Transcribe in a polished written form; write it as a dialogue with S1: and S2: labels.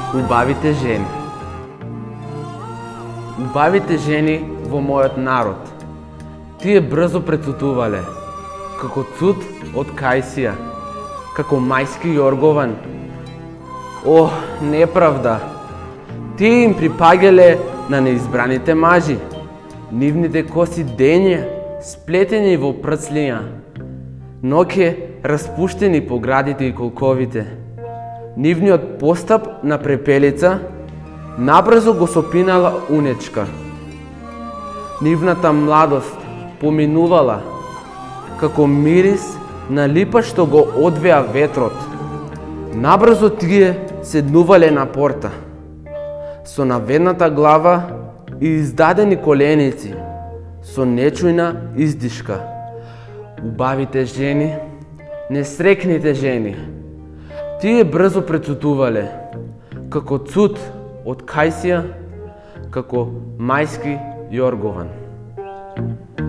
S1: Убавите жени. Убавите жени во мојот народ. Тие брзо прецутувале, како цуд од Кајсија, како мајски јоргован. О, неправда! Тие им припаѓале на неизбраните мажи, нивните коси дење, сплетени во прцлија, ноќе распуштени по градите и колковите. Нивниот постап на препелица набрзо го сопинала унечка. Нивната младост поминувала како мирис на липа што го одвеа ветрот. Набрзо тие седнувале на порта, со наведната глава и издадени коленици, со нечујна издишка. Убавите жени, несрекните жени, тие брзо прецутувале, како цуд од Кајсија, како мајски јоргован.